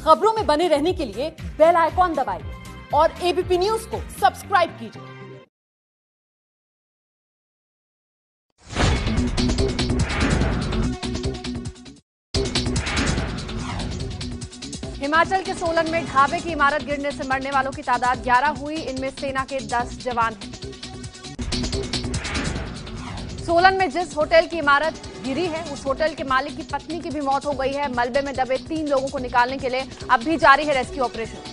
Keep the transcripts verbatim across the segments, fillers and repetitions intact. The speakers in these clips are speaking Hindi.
खबरों में बने रहने के लिए बेल आइकॉन दबाइए और एबीपी न्यूज को सब्सक्राइब कीजिए। हिमाचल के सोलन में ढाबे की इमारत गिरने से मरने वालों की तादाद ग्यारह हुई। इनमें सेना के दस जवान हैं। सोलन में जिस होटल की इमारत गिरी है उस होटल के मालिक की पत्नी की भी मौत हो गई है। मलबे में दबे तीन लोगों को निकालने के लिए अब भी जारी है रेस्क्यू ऑपरेशन।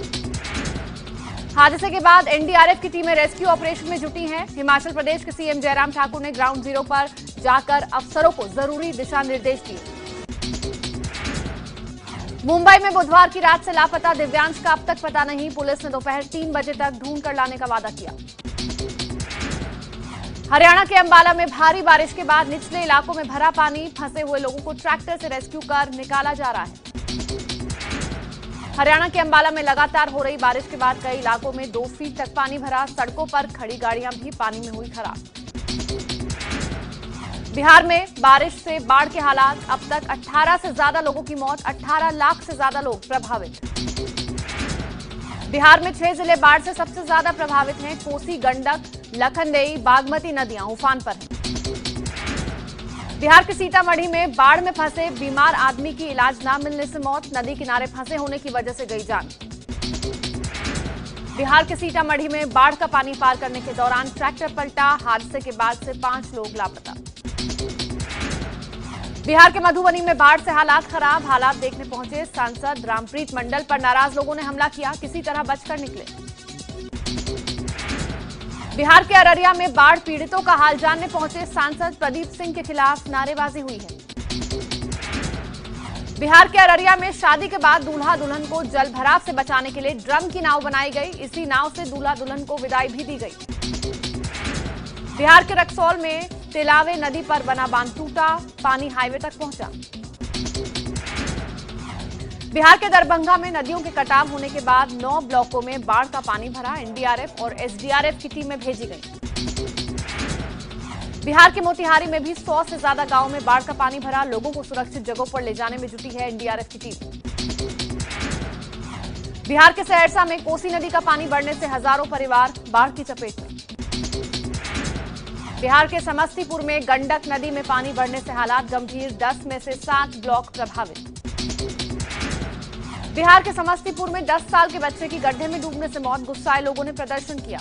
हादसे के बाद एनडीआरएफ की टीमें रेस्क्यू ऑपरेशन में जुटी हैं। हिमाचल प्रदेश के सीएम जयराम ठाकुर ने ग्राउंड जीरो पर जाकर अफसरों को जरूरी दिशा निर्देश दिए। मुंबई में बुधवार की रात से लापता दिव्यांश का अब तक पता नहीं। पुलिस ने दोपहर तीन बजे तक ढूंढ कर लाने का वादा किया। हरियाणा के अंबाला में भारी बारिश के बाद निचले इलाकों में भरा पानी। फंसे हुए लोगों को ट्रैक्टर से रेस्क्यू कर निकाला जा रहा है। हरियाणा के अंबाला में लगातार हो रही बारिश के बाद कई इलाकों में दो फीट तक पानी भरा। सड़कों पर खड़ी गाड़ियां भी पानी में हुई खराब। बिहार में बारिश से बाढ़ के हालात। अब तक अठारह से ज्यादा लोगों की मौत। अठारह लाख से ज्यादा लोग प्रभावित। बिहार में छह जिले बाढ़ से सबसे ज्यादा प्रभावित हैं। कोसी, गंडक, लखनदेई, बागमती नदियां उफान पर हैं। बिहार के सीतामढ़ी में बाढ़ में फंसे बीमार आदमी की इलाज न मिलने से मौत। नदी किनारे फंसे होने की वजह से गई जान। बिहार के सीतामढ़ी में बाढ़ का पानी पार करने के दौरान ट्रैक्टर पलटा। हादसे के बाद से पांच लोग लापता। बिहार के मधुबनी में बाढ़ से हालात खराब। हालात देखने पहुंचे सांसद रामप्रीत मंडल पर नाराज लोगों ने हमला किया। किसी तरह बचकर निकले। बिहार के अररिया में बाढ़ पीड़ितों का हाल जानने पहुंचे सांसद प्रदीप सिंह के खिलाफ नारेबाजी हुई है। बिहार के अररिया में शादी के बाद दूल्हा दुल्हन को जल भराव से बचाने के लिए ड्रम की नाव बनाई गई। इसी नाव से दूल्हा दुल्हन को विदाई भी दी गई। बिहार के रक्सौल में तिलावे नदी पर बना बांध टूटा। पानी हाईवे तक पहुंचा। बिहार के दरभंगा में नदियों के कटाव होने के बाद नौ ब्लॉकों में बाढ़ का पानी भरा। एनडीआरएफ और एसडीआरएफ की टीमें भेजी गई। बिहार के मोतिहारी में भी सौ से ज्यादा गांवों में बाढ़ का पानी भरा। लोगों को सुरक्षित जगहों पर ले जाने में जुटी है एनडीआरएफ की टीम। बिहार के सहरसा में कोसी नदी का पानी बढ़ने से हजारों परिवार बाढ़ की चपेट में। बिहार के समस्तीपुर में गंडक नदी में पानी बढ़ने से हालात गंभीर। दस में से सात ब्लॉक प्रभावित। बिहार के समस्तीपुर में दस साल के बच्चे की गड्ढे में डूबने से मौत। गुस्साए लोगों ने प्रदर्शन किया।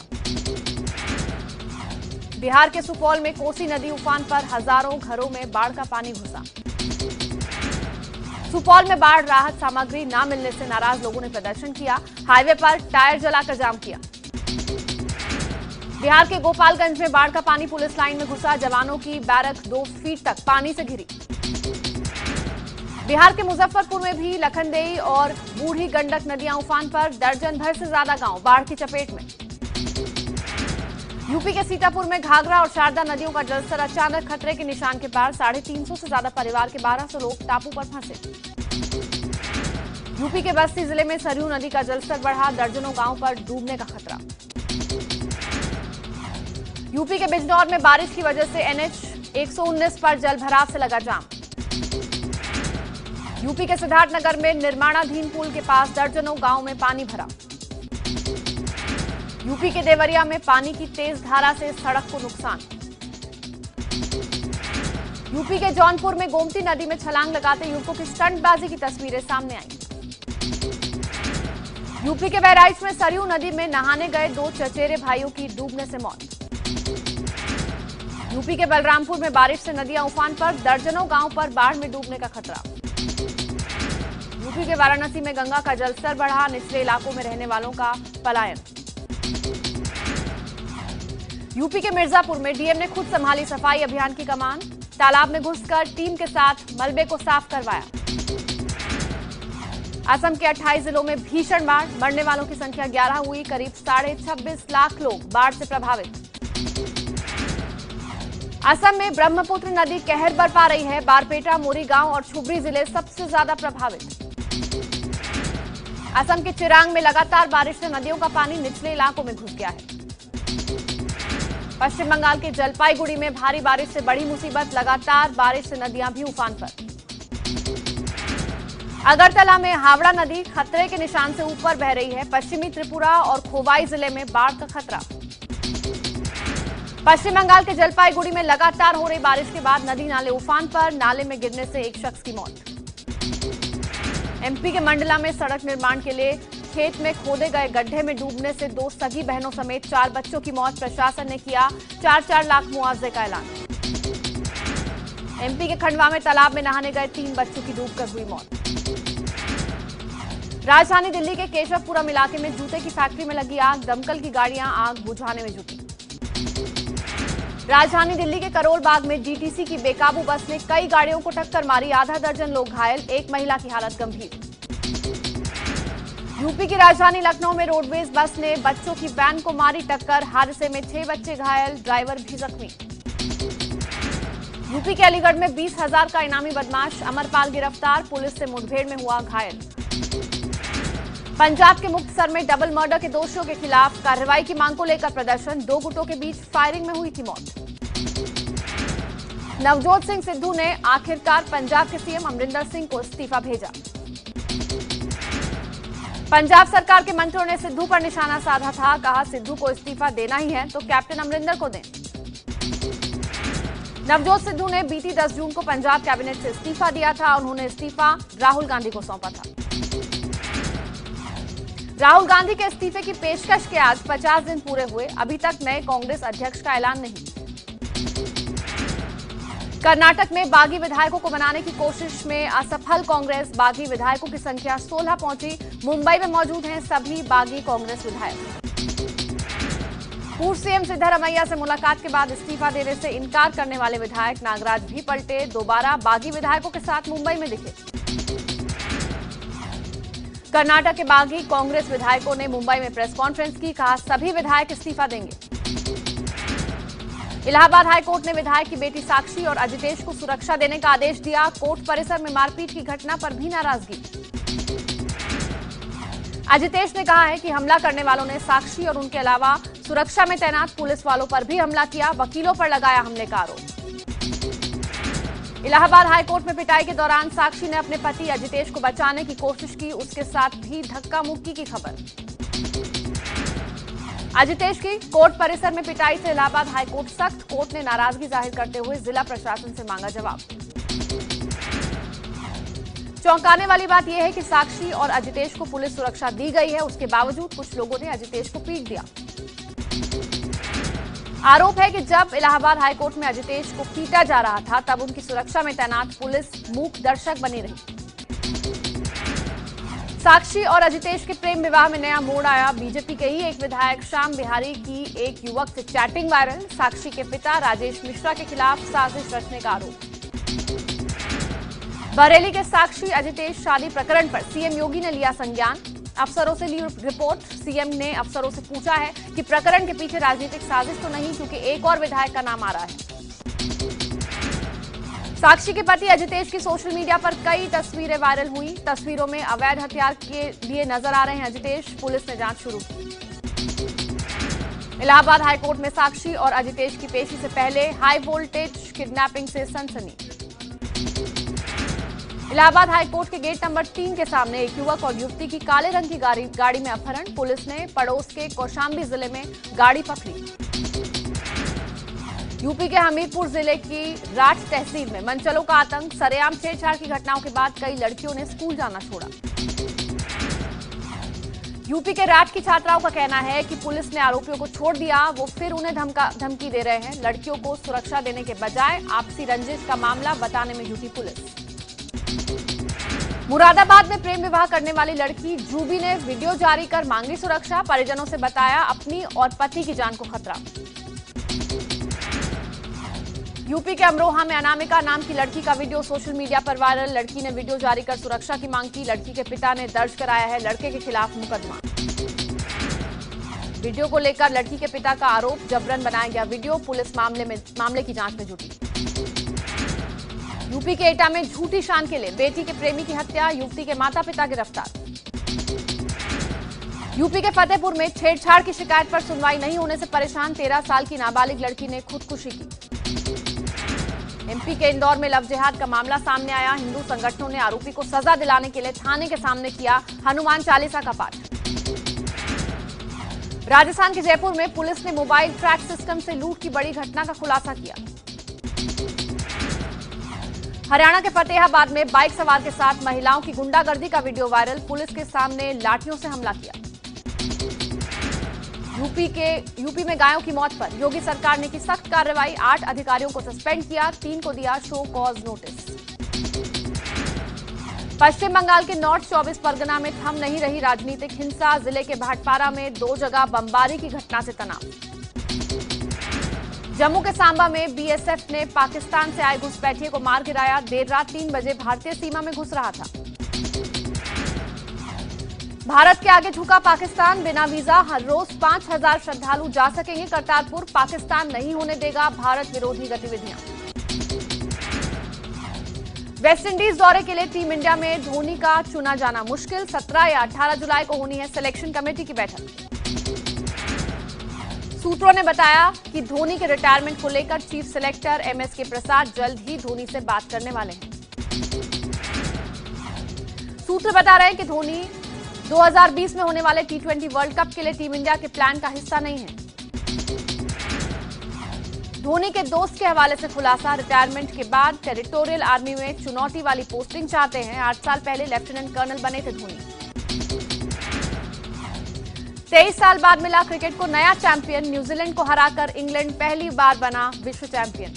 बिहार के सुपौल में कोसी नदी उफान पर हजारों घरों में बाढ़ का पानी घुसा। सुपौल में बाढ़ राहत सामग्री न मिलने से नाराज लोगों ने प्रदर्शन किया। हाईवे पर टायर जलाकर जाम किया। बिहार के गोपालगंज में बाढ़ का पानी पुलिस लाइन में घुसा। जवानों की बैरक दो फीट तक पानी से घिरी। बिहार के मुजफ्फरपुर में भी लखनदेई और बूढ़ी गंडक नदियां उफान पर। दर्जन भर से ज्यादा गांव बाढ़ की चपेट में। यूपी के सीतापुर में घाघरा और शारदा नदियों का जलस्तर अचानक खतरे के निशान के पार। साढ़े तीन सौ से ज्यादा परिवार के बारह सौ लोग टापू पर फंसे। यूपी के बस्ती जिले में सरयू नदी का जलस्तर बढ़ा। दर्जनों गांव पर डूबने का खतरा। यूपी के बिजनौर में बारिश की वजह से एनएच एक सौ उन्नीस पर जल भराव से लगा जाम। यूपी के सिद्धार्थनगर में निर्माणाधीन पुल के पास दर्जनों गांव में पानी भरा। यूपी के देवरिया में पानी की तेज धारा से सड़क को नुकसान। यूपी के जौनपुर में गोमती नदी में छलांग लगाते युवकों की स्टंटबाजी की तस्वीरें सामने आई। यूपी के बहराइच में सरयू नदी में नहाने गए दो चचेरे भाइयों की डूबने से मौत। यूपी के बलरामपुर में बारिश से नदियां उफान पर। दर्जनों गांव पर बाढ़ में डूबने का खतरा। यूपी के वाराणसी में गंगा का जलस्तर बढ़ा। निचले इलाकों में रहने वालों का पलायन। यूपी के मिर्जापुर में डीएम ने खुद संभाली सफाई अभियान की कमान। तालाब में घुसकर टीम के साथ मलबे को साफ करवाया। असम के अट्ठाईस जिलों में भीषण बाढ़। मरने वालों की संख्या ग्यारह हुई। करीब साढ़े छब्बीस लाख लोग बाढ़ से प्रभावित। असम में ब्रह्मपुत्र नदी कहर बरपा रही है। बारपेटा, मोरीगांव और छुब्री जिले सबसे ज्यादा प्रभावित। असम के चिरांग में लगातार बारिश से नदियों का पानी निचले इलाकों में घुस गया है। पश्चिम बंगाल के जलपाईगुड़ी में भारी बारिश से बड़ी मुसीबत। लगातार बारिश से नदियां भी उफान पर। अगरतला में हावड़ा नदी खतरे के निशान से ऊपर बह रही है। पश्चिमी त्रिपुरा और खोवाई जिले में बाढ़ का खतरा। पश्चिम बंगाल के जलपाईगुड़ी में लगातार हो रही बारिश के बाद नदी नाले उफान पर, नाले में गिरने से एक शख्स की मौत। एमपी के मंडला में सड़क निर्माण के लिए खेत में खोदे गए गड्ढे में डूबने से दो सगी बहनों समेत चार बच्चों की मौत। प्रशासन ने किया चार चार लाख मुआवजे का ऐलान। एमपी के खंडवा में तालाब में नहाने गए तीन बच्चों की डूबकर हुई मौत। राजधानी दिल्ली के केशवपुरम इलाके में जूते की फैक्ट्री में लगी आग, दमकल की गाड़ियां आग बुझाने में जुटी। राजधानी दिल्ली के करोल बाग में डीटीसी की बेकाबू बस ने कई गाड़ियों को टक्कर मारी, आधा दर्जन लोग घायल, एक महिला की हालत गंभीर। यूपी की राजधानी लखनऊ में रोडवेज बस ने बच्चों की वैन को मारी टक्कर, हादसे में छह बच्चे घायल, ड्राइवर भी जख्मी। यूपी के अलीगढ़ में बीस हजार का इनामी बदमाश अमरपाल गिरफ्तार, पुलिस से मुठभेड़ में हुआ घायल। पंजाब के मुक्तसर में डबल मर्डर के दोषियों के खिलाफ कार्रवाई की मांग को लेकर प्रदर्शन, दो गुटों के बीच फायरिंग में हुई थी मौत। नवजोत सिंह सिद्धू ने आखिरकार पंजाब के सीएम अमरिंदर सिंह को इस्तीफा भेजा। पंजाब सरकार के मंत्रियों ने सिद्धू पर निशाना साधा था, कहा सिद्धू को इस्तीफा देना ही है तो कैप्टन अमरिंदर को दें। नवजोत सिद्धू ने बीती दस जून को पंजाब कैबिनेट से इस्तीफा दिया था। उन्होंने इस्तीफा राहुल गांधी को सौंपा था। राहुल गांधी के इस्तीफे की पेशकश के आज पचास दिन पूरे हुए, अभी तक नए कांग्रेस अध्यक्ष का ऐलान नहीं। कर्नाटक में बागी विधायकों को बनाने की कोशिश में असफल कांग्रेस, बागी विधायकों की संख्या सोलह पहुंची। मुंबई में मौजूद हैं सभी बागी कांग्रेस विधायक। पूर्व सीएम सिद्धरमैया से मुलाकात के बाद इस्तीफा देने से इनकार करने वाले विधायक नागराज भी पलटे, दोबारा बागी विधायकों के साथ मुंबई में दिखे। कर्नाटक के बागी कांग्रेस विधायकों ने मुंबई में प्रेस कॉन्फ्रेंस की, कहा सभी विधायक इस्तीफा देंगे। इलाहाबाद हाईकोर्ट ने विधायक की बेटी साक्षी और अजितेश को सुरक्षा देने का आदेश दिया। कोर्ट परिसर में मारपीट की घटना पर भी नाराजगी। अजितेश ने कहा है कि हमला करने वालों ने साक्षी और उनके अलावा सुरक्षा में तैनात पुलिस वालों पर भी हमला किया, वकीलों पर लगाया हमले का आरोप। इलाहाबाद हाईकोर्ट में पिटाई के दौरान साक्षी ने अपने पति अजितेश को बचाने की कोशिश की, उसके साथ भी धक्का मुक्की की खबर। अजितेश की कोर्ट परिसर में पिटाई से इलाहाबाद हाईकोर्ट सख्त, कोर्ट ने नाराजगी जाहिर करते हुए जिला प्रशासन से मांगा जवाब। चौंकाने वाली बात यह है कि साक्षी और अजितेश को पुलिस सुरक्षा दी गई है, उसके बावजूद कुछ लोगों ने अजितेश को पीट दिया। आरोप है कि जब इलाहाबाद हाईकोर्ट में अजितेश को पीटा जा रहा था तब उनकी सुरक्षा में तैनात पुलिस मूक दर्शक बनी रही। साक्षी और अजितेश के प्रेम विवाह में नया मोड़ आया। बीजेपी के ही एक विधायक श्याम बिहारी की एक युवक से चैटिंग वायरल, साक्षी के पिता राजेश मिश्रा के खिलाफ साजिश रचने का आरोप। बरेली के साक्षी अजितेश शादी प्रकरण पर सीएम योगी ने लिया संज्ञान, अफसरों से ली रिपोर्ट। सीएम ने अफसरों से पूछा है कि प्रकरण के पीछे राजनीतिक साजिश तो नहीं, क्योंकि एक और विधायक का नाम आ रहा है। साक्षी के पति अजितेश की सोशल मीडिया पर कई तस्वीरें वायरल हुई, तस्वीरों में अवैध हथियार के लिए नजर आ रहे हैं अजितेश। पुलिस ने जांच शुरू की। इलाहाबाद हाईकोर्ट में साक्षी और अजितेश की पेशी से पहले हाई वोल्टेज किडनैपिंग से सनसनी। इलाहाबाद हाईकोर्ट के गेट नंबर तीन के सामने एक युवक और युवती की काले रंग की गाड़ी, गाड़ी में अपहरण, पुलिस ने पड़ोस के कौशाम्बी जिले में गाड़ी पकड़ी। यूपी के हमीरपुर जिले की राठ तहसील में मनचलों का आतंक, सरेआम छेड़छाड़ की घटनाओं के बाद कई लड़कियों ने स्कूल जाना छोड़ा। यूपी के राठ की छात्राओं का कहना है कि पुलिस ने आरोपियों को छोड़ दिया, वो फिर उन्हें धमका धमकी दे रहे हैं। लड़कियों को सुरक्षा देने के बजाय आपसी रंजिश का मामला बताने में जुटी पुलिस। मुरादाबाद में प्रेम विवाह करने वाली लड़की जूबी ने वीडियो जारी कर मांगी सुरक्षा, परिजनों से बताया अपनी और पति की जान को खतरा। यूपी के अमरोहा में अनामिका नाम की लड़की का वीडियो सोशल मीडिया पर वायरल, लड़की ने वीडियो जारी कर सुरक्षा की मांग की। लड़की के पिता ने दर्ज कराया है लड़के के खिलाफ मुकदमा। वीडियो को लेकर लड़की के पिता का आरोप, जबरन बनाया गया वीडियो, पुलिस मामले में मामले की जांच में जुटी। यूपी के एटा में झूठी शान के लिए बेटी के प्रेमी की हत्या, युवती के माता पिता गिरफ्तार। यूपी के फतेहपुर में छेड़छाड़ की शिकायत पर सुनवाई नहीं होने से परेशान तेरह साल की नाबालिग लड़की ने खुदकुशी की। एमपी के इंदौर में लव जिहाद का मामला सामने आया। हिंदू संगठनों ने आरोपी को सजा दिलाने के लिए थाने के सामने किया हनुमान चालीसा का पाठ। राजस्थान के जयपुर में पुलिस ने मोबाइल ट्रैक सिस्टम से लूट की बड़ी घटना का खुलासा किया। हरियाणा के फतेहाबाद में बाइक सवार के साथ महिलाओं की गुंडागर्दी का वीडियो वायरल। पुलिस के सामने लाठियों से हमला किया। यूपी के यूपी में गायों की मौत पर योगी सरकार ने की सख्त कार्रवाई। आठ अधिकारियों को सस्पेंड किया, तीन को दिया show cause notice. Paschim Bengal के नॉर्थ चौबीस परगना में थम नहीं रही राजनीतिक हिंसा। जिले के भाटपारा में दो जगह बमबारी की घटना से तनाव। जम्मू के सांबा में बीएसएफ ने पाकिस्तान से आए घुसपैठिए को मार गिराया। देर रात तीन बजे भारतीय सीमा में घुस रहा था। भारत के आगे झुका पाकिस्तान। बिना वीजा हर रोज पांच हजार श्रद्धालु जा सकेंगे करतारपुर। पाकिस्तान नहीं होने देगा भारत विरोधी गतिविधियां। वेस्टइंडीज दौरे के लिए टीम इंडिया में धोनी का चुना जाना मुश्किल। सत्रह या अठारह जुलाई को होनी है सिलेक्शन कमेटी की बैठक। सूत्रों ने बताया कि धोनी के रिटायरमेंट को लेकर चीफ सिलेक्टर एमएस के प्रसाद जल्द ही धोनी से बात करने वाले हैं। सूत्र बता रहे हैं कि धोनी दो हज़ार बीस में होने वाले टी ट्वेंटी वर्ल्ड कप के लिए टीम इंडिया के प्लान का हिस्सा नहीं है। धोनी के दोस्त के हवाले से खुलासा। रिटायरमेंट के बाद टेरिटोरियल आर्मी में चुनौती वाली पोस्टिंग चाहते हैं। आठ साल पहले लेफ्टिनेंट कर्नल बने थे धोनी। तेईस साल बाद मिला क्रिकेट को नया चैंपियन। न्यूजीलैंड को हराकर इंग्लैंड पहली बार बना विश्व चैंपियन।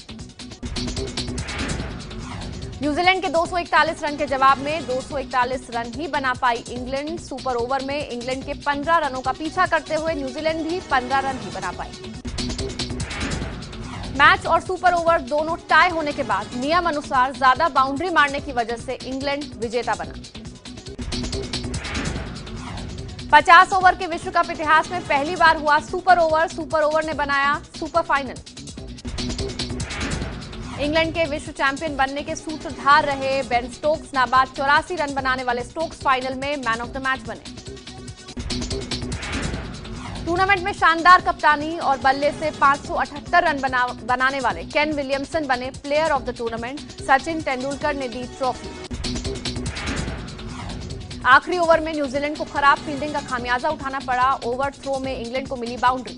न्यूजीलैंड के दो सौ इकतालीस रन के जवाब में दो सौ इकतालीस रन ही बना पाई इंग्लैंड। सुपर ओवर में इंग्लैंड के पंद्रह रनों का पीछा करते हुए न्यूजीलैंड भी पंद्रह रन ही बना पाई। मैच और सुपर ओवर दोनों टाई होने के बाद नियम अनुसार ज्यादा बाउंड्री मारने की वजह से इंग्लैंड विजेता बना। पचास ओवर के विश्व कप इतिहास में पहली बार हुआ सुपर ओवर। सुपर ओवर ने बनाया सुपर फाइनल। इंग्लैंड के विश्व चैंपियन बनने के सूत्रधार रहे बेन स्टोक्स नाबाद चौरासी रन बनाने वाले स्टोक्स फाइनल में मैन ऑफ द मैच बने। टूर्नामेंट में शानदार कप्तानी और बल्ले से पांच सौ अठहत्तर रन बना, बनाने वाले केन विलियमसन बने player of the tournament. Sachin Tendulkar ने दी ट्रॉफी। आखिरी ओवर में न्यूजीलैंड को खराब फील्डिंग का खामियाजा उठाना पड़ा। ओवर थ्रो में इंग्लैंड को मिली बाउंड्री।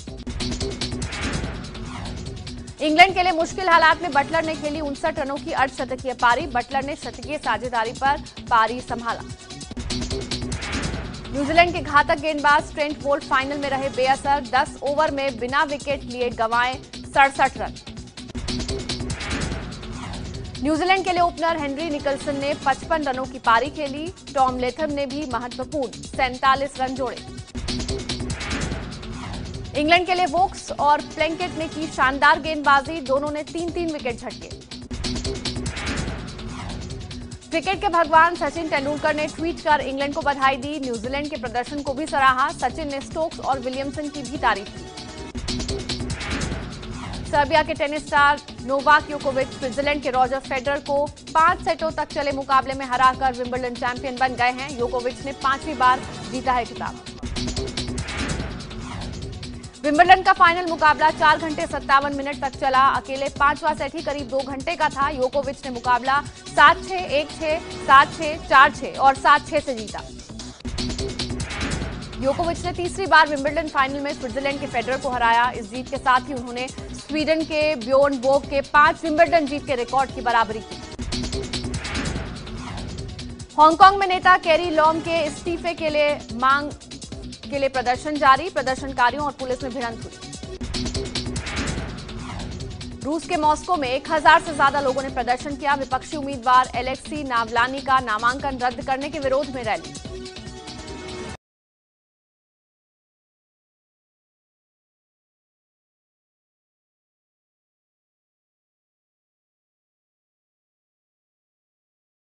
इंग्लैंड के लिए मुश्किल हालात में बटलर ने खेली उनसठ रनों की अर्धशतकीय पारी। बटलर ने शतकीय साझेदारी पर पारी संभाला। न्यूजीलैंड के घातक गेंदबाज ट्रेंट बोल्ट फाइनल में रहे बेअसर। दस ओवर में बिना विकेट लिए गंवाए सड़सठ रन। न्यूजीलैंड के लिए ओपनर हेनरी निकलसन ने पचपन रनों की पारी खेली। टॉम लेथम ने भी महत्वपूर्ण सैंतालीस रन जोड़े। इंग्लैंड के लिए वोक्स और प्लैंकेट ने की शानदार गेंदबाजी। दोनों ने तीन तीन विकेट झटके। क्रिकेट के भगवान सचिन तेंदुलकर ने ट्वीट कर इंग्लैंड को बधाई दी। न्यूजीलैंड के प्रदर्शन को भी सराहा। सचिन ने स्टोक्स और विलियमसन की भी तारीफ की। सर्बिया के टेनिस स्टार नोवाक योकोविच स्विट्जरलैंड के रॉजर फेडरर को पांच सेटों तक चले मुकाबले में हराकर विंबलडन चैंपियन बन गए हैं। योकोविच ने पांचवी बार जीता है खिताब। विंबलडन का फाइनल मुकाबला चार घंटे सत्तावन मिनट तक चला। अकेले पांचवा सेट ही करीब दो घंटे का था। योकोविच ने मुकाबला सात छह, एक छह, सात छह, चार छह और सात छह से जीता। योकोविच ने तीसरी बार विंबलडन फाइनल में स्विट्जरलैंड के फेडरर को हराया। इस जीत के साथ ही उन्होंने स्वीडन के ब्jorn Borg के पांच विंबलडन जीत के रिकॉर्ड की बराबरी की। हांगकांग में नेता कैरी लॉम के इस्तीफे के लिए मांग के लिए प्रदर्शन जारी। प्रदर्शनकारियों और पुलिस में भिड़ंत हुई। रूस के मॉस्को में एक हजार से ज्यादा लोगों ने प्रदर्शन किया। विपक्षी उम्मीदवार एलेक्सी नावलानी का नामांकन रद्द करने के विरोध में रैली।